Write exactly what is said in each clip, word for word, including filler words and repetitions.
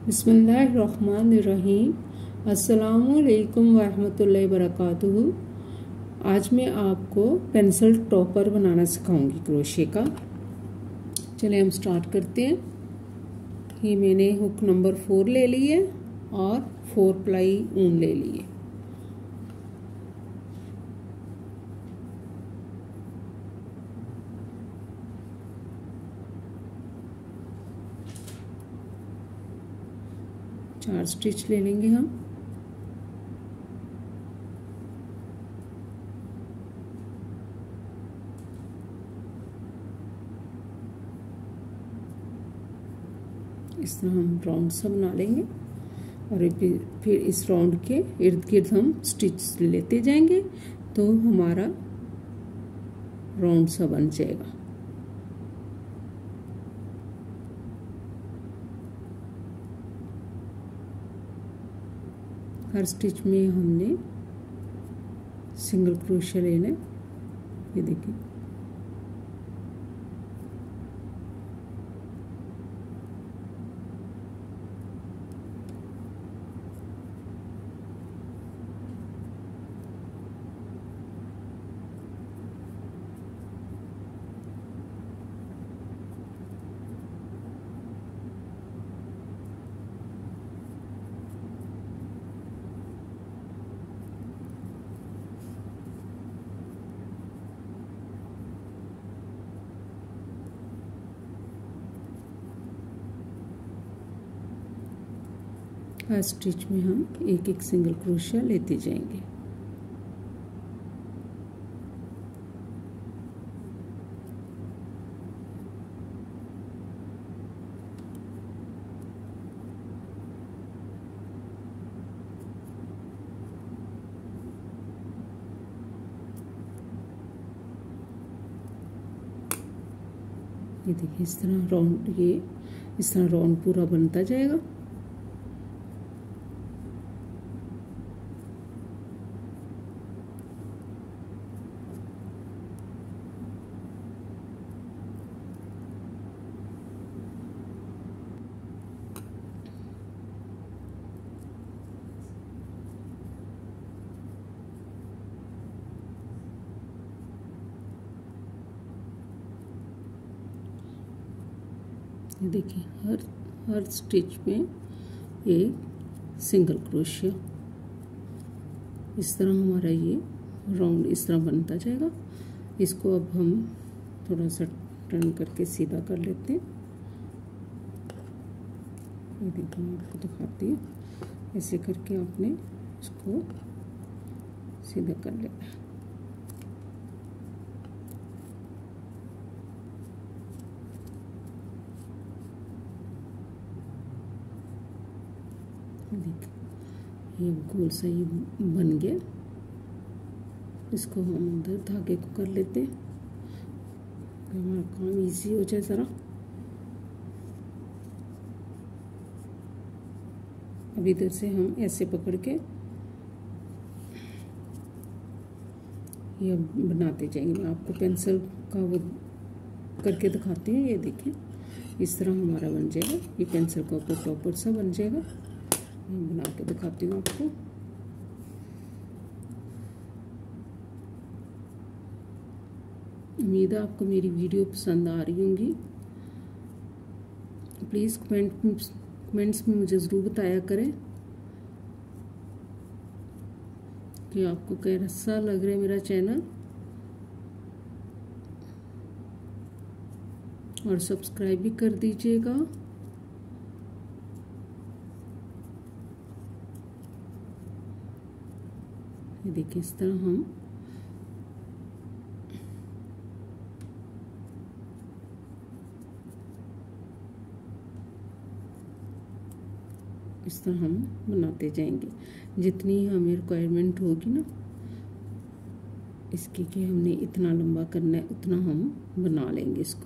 बिस्मिल्लाहिर्रहमानिर्रहीम। अस्सलामुअलैकुम वरहमतुल्लाहि वबरकातुहू। आज मैं आपको पेंसिल टॉपर बनाना सिखाऊंगी क्रोशे का। चलिए हम स्टार्ट करते हैं। ये मैंने हुक नंबर फोर ले ली है और फोर प्लाई ऊन ले ली है। चार स्टिच ले लेंगे हम। इस तरह हम राउंड सा बना लेंगे और फिर इस राउंड के इर्द गिर्द हम स्टिच लेते जाएंगे तो हमारा राउंड सा बन जाएगा। हर स्टिच में हमने सिंगल क्रोशे लेना है। ये देखिए, हर स्टिच में हम एक एक सिंगल क्रोशिया लेते जाएंगे। ये देखिए, इस तरह राउंड ये इस तरह राउंड पूरा बनता जाएगा। देखिए, हर हर स्टिच में एक सिंगल क्रोशिया। इस तरह हमारा ये राउंड इस तरह बनता जाएगा। इसको अब हम थोड़ा सा टर्न करके सीधा कर लेते हैं। ये देखिए, मैं आपको दिखाती हूँ। ऐसे करके आपने इसको सीधा कर लेना है। देखिए, ये गोल सा ये बन गया। इसको हम अंदर धागे को कर लेते हैं, हमारा काम इजी हो जाए ज़रा। अब इधर से हम ऐसे पकड़ के ये बनाते जाएंगे। मैं आपको पेंसिल का वो करके दिखाती हूँ। ये देखिए, इस तरह हमारा बन जाएगा। ये पेंसिल का ऊपर टॉपर सा बन जाएगा। मैं बना के दिखाती हूँ आपको। उम्मीद है आपको मेरी वीडियो पसंद आ रही होंगी। प्लीज़ कमेंट कमेंट्स में मुझे ज़रूर बताया करें कि आपको कैसा लग रहा है मेरा चैनल, और सब्सक्राइब भी कर दीजिएगा। ये देखिए, इस तरह हम इस तरह हम बनाते जाएंगे। जितनी हमें रिक्वायरमेंट होगी ना इसकी कि हमने इतना लंबा करना है, उतना हम बना लेंगे इसको।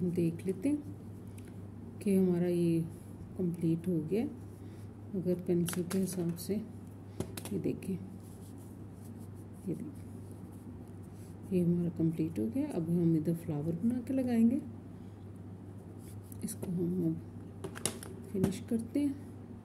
हम देख लेते हैं कि हमारा ये कंप्लीट हो गया। अगर पेंसिल के हिसाब से ये देखें, ये देखें ये हमारा कंप्लीट हो गया। अब हम इधर फ्लावर बना के लगाएंगे। इसको हम अब फिनिश करते हैं।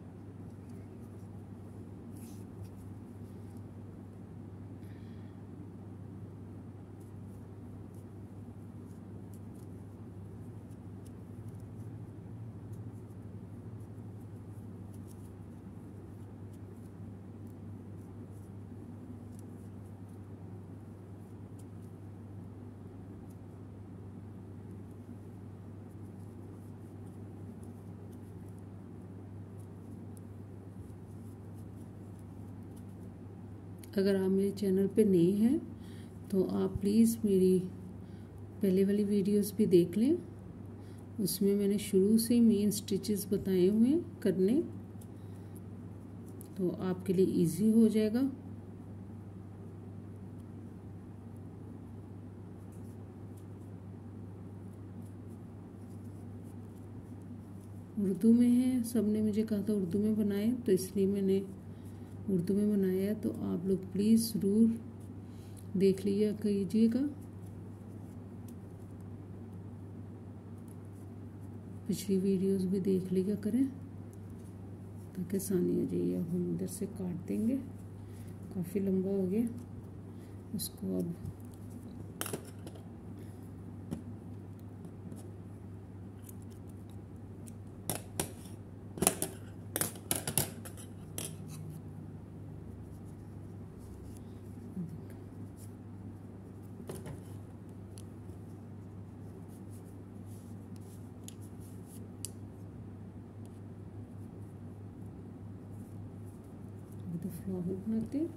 अगर आप मेरे चैनल पे नए हैं तो आप प्लीज़ मेरी पहले वाली वीडियोस भी देख लें। उसमें मैंने शुरू से ही मेन स्टिचेस बताए हुए हैं करने, तो आपके लिए इजी हो जाएगा। उर्दू में है, सबने मुझे कहा था उर्दू में बनाए, तो इसलिए मैंने उर्दू में बनाया है। तो आप लोग प्लीज़ ज़रूर देख लिया कीजिएगा। पिछली वीडियोस भी देख लिया करें ताकि आसानी हो जाए। अब हम इधर से काट देंगे, काफ़ी लंबा हो गया। उसको अब तो फ्लावर बनाते हैं।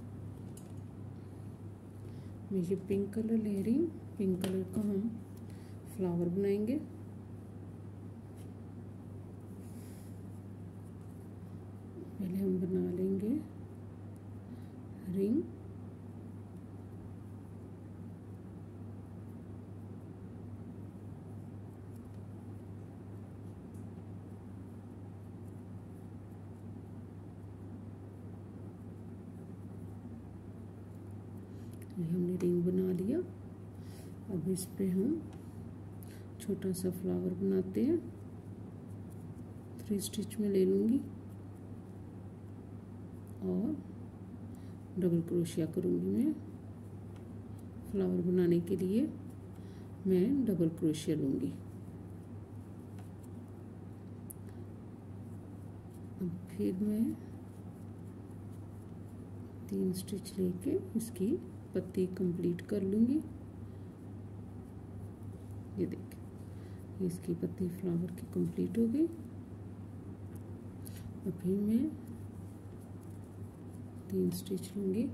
मैं ये पिंक कलर ले रही हूँ, पिंक कलर का हम फ्लावर बनाएंगे। पहले हम बना लेंगे रिंग। ये हमने रिंग बना लिया। अब इस पे हम छोटा सा फ्लावर बनाते हैं। थ्री स्टिच में ले लूँगी और डबल क्रोशिया करूँगी। मैं फ्लावर बनाने के लिए मैं डबल क्रोशिया लूँगी। अब फिर मैं तीन स्टिच लेके इसकी पत्ती कंप्लीट कर लूँगी। ये देखिए, इसकी पत्ती फ्लावर की कंप्लीट हो गई। अब फिर मैं तीन स्टिच लूँगी।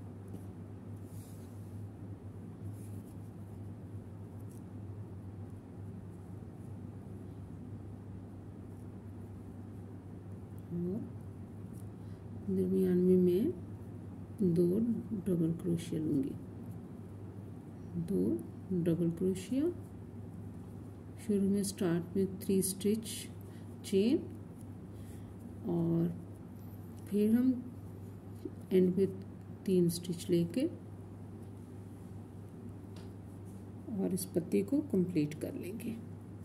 और दरमियान में मैं दो डबल क्रोशिया लूँगी। दो डबल क्रोशिया, शुरू में स्टार्ट में थ्री स्टिच चेन, और फिर हम एंड में तीन स्टिच लेके और इस पत्ती को कंप्लीट कर लेंगे।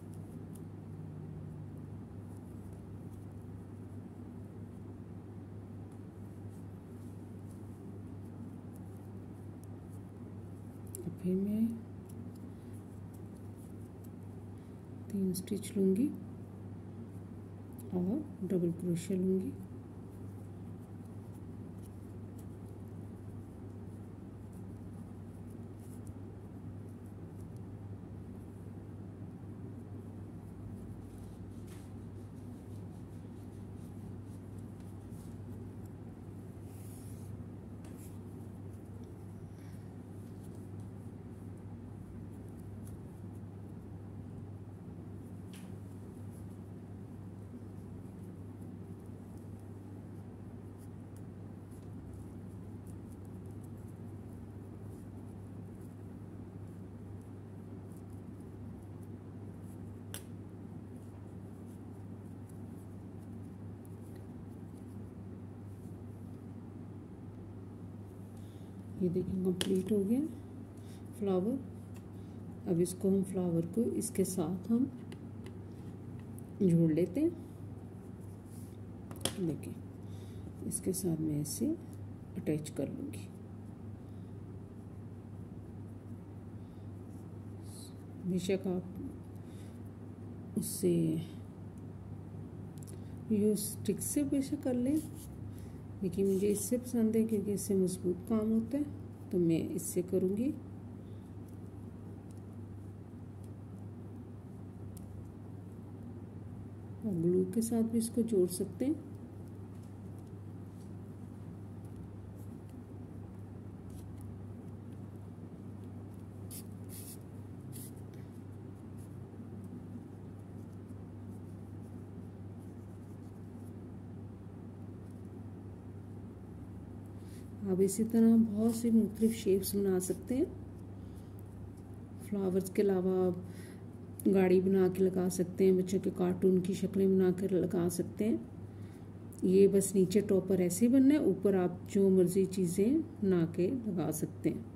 फिर मैं तीन स्टिच लूँगी और डबल क्रोशिया लूँगी। ये देखिए कंप्लीट हो गया फ्लावर। अब इसको हम फ्लावर को इसके साथ हम जोड़ लेते हैं। देखिए इसके साथ मैं इसे अटैच कर लूँगी। बेशक आप उससे यूज स्टिक से बेशक कर लें, लेकिन मुझे इससे पसंद है क्योंकि इससे मजबूत काम होता है, तो मैं इससे करूँगी। और ग्लू के साथ भी इसको जोड़ सकते हैं। आप इसी तरह बहुत सी मुख्तलिफ शेप्स बना सकते हैं। फ्लावर्स के अलावा आप गाड़ी बना के लगा सकते हैं, बच्चों के कार्टून की शक्लें बना कर लगा सकते हैं। ये बस नीचे टॉपर ऐसे ही बनना है, ऊपर आप जो मर्जी चीज़ें बना के लगा सकते हैं।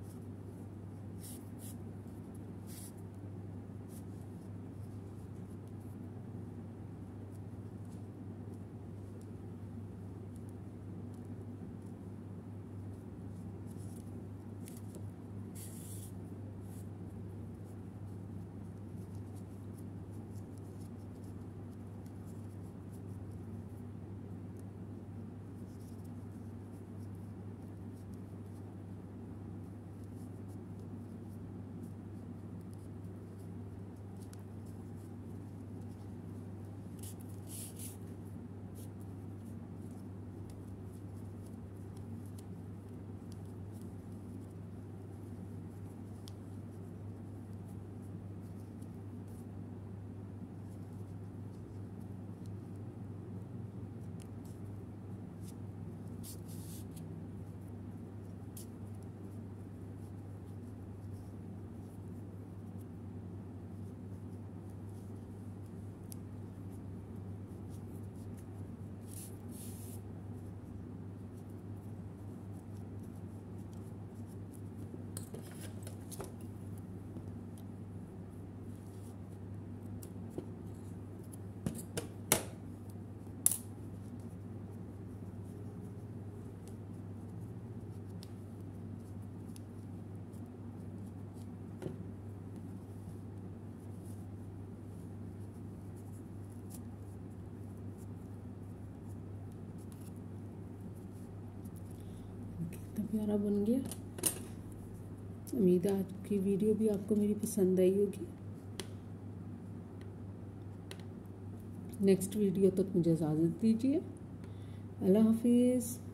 कितना प्यारा बन गया। उम्मीद है आज की वीडियो भी आपको मेरी पसंद आई होगी। नेक्स्ट वीडियो तक मुझे इजाज़त दीजिए। अल्लाह हाफिज़।